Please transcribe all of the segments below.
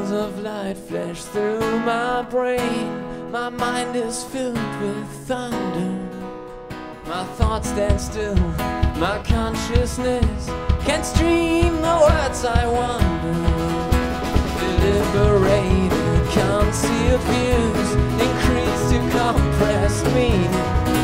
Sparkles of light flash through my brain. My mind is filled with thunder. My thoughts stand still, my consciousness can't stream the words I wonder. Deliberated, concealed views increase to compressed meaning.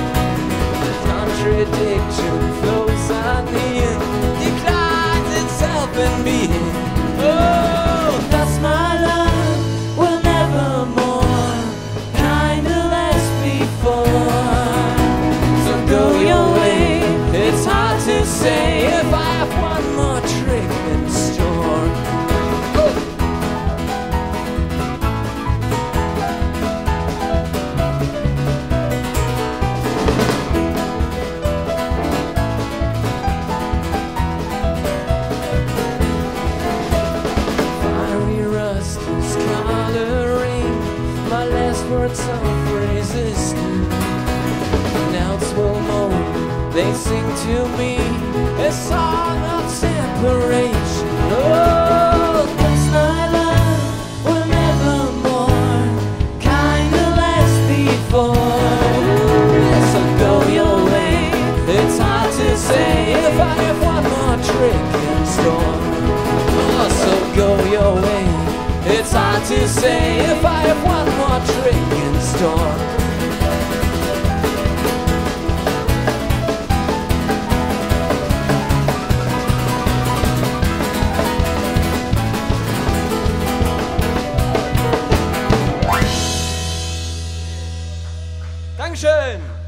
Contradiction flows uneven, declines itself in being. Oh, thus my love will never more kinda less before. So go your way, it's hard to say if I have one more trick in store. Fiery rust is coloring my last words of resistance. Nouns will moan, they sing to me a song of separation. Oh, thus my love will never more kinda less before. So go your way, it's hard to say if I have one more trick in store. Oh, so go your way, it's hard to say if I have one more trick in store. Dankeschön!